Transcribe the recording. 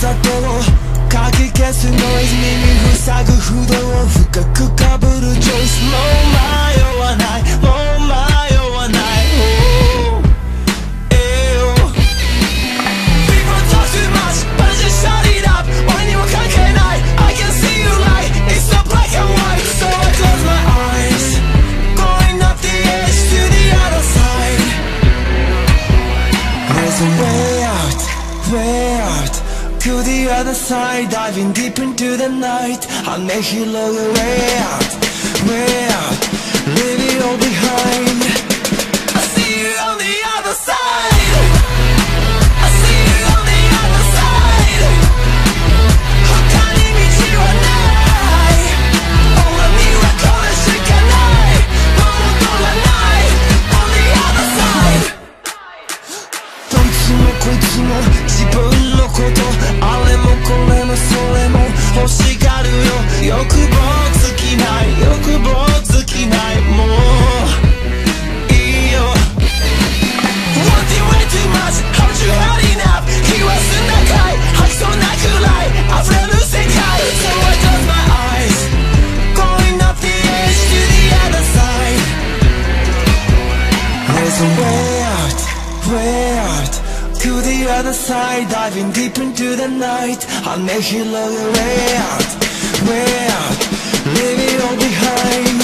さとをかき消すノイズ耳塞ぐ不動を深くかぶるチョイスもう迷わないもう迷わない、oh, People talk too much but just shut it up 俺には関係ない I can see you light It's not black and white So I close my eyes Going up the edge to the other side There's a way out, way out to the other side, diving deep into the night I'll make you look way out, leave it all behind I see you on the other side I see you on the other side 他に道はない俺にはこれしかないもう戻らない On the other side どいつもこいつも自分のことあれもこれもそれも欲しがるよ欲望尽きない欲望尽きないもういいよ Wanting way too much How'd you had enough 気はすんなかい吐きそうなくらい溢れる世界 So I close my eyes Going up the edge to the other side There's a way out, way out to the other side, diving deep into the night I'll make you look way out, leave it all behind